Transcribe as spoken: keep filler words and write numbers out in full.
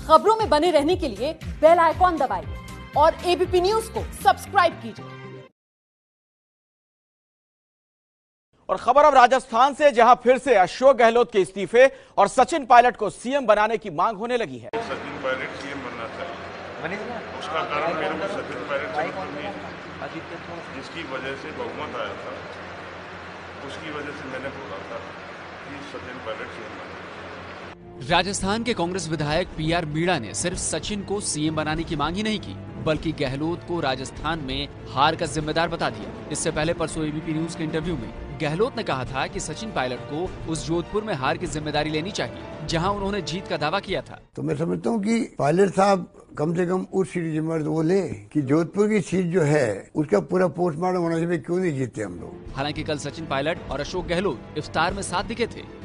खबरों में बने रहने के लिए बेल आइकॉन दबाइए और एबीपी न्यूज को सब्सक्राइब कीजिए। और खबर अब राजस्थान से, जहां फिर से अशोक गहलोत के इस्तीफे और सचिन पायलट को सीएम बनाने की मांग होने लगी है। सचिन पायलट सीएम बनना चाहिए। उसका कारण मेरे को सचिन पायलट से मतलब नहीं है, जिसकी वजह से बहुमत आया था, उसकी वजह से मैंने बोला था कि सचिन पायलट सीएम बनना। राजस्थान के कांग्रेस विधायक पीआर मीणा ने सिर्फ सचिन को सीएम बनाने की मांग ही नहीं की, बल्कि गहलोत को राजस्थान में हार का जिम्मेदार बता दिया। इससे पहले परसों एबीपी न्यूज के इंटरव्यू में गहलोत ने कहा था कि सचिन पायलट को उस जोधपुर में हार की जिम्मेदारी लेनी चाहिए जहां उन्होंने जीत का दावा किया था। तो मैं समझता हूं कि पायलट साहब कम से कम उस सीट जिम्मेदारी वो ले कि जोधपुर की सीट जो है उसका पूरा पोस्टमार्टम होना चाहिए, क्यों नहीं जीते हम लोग। हालांकि कल सचिन पायलट और अशोक गहलोत इफ्तार में साथ दिखे थे।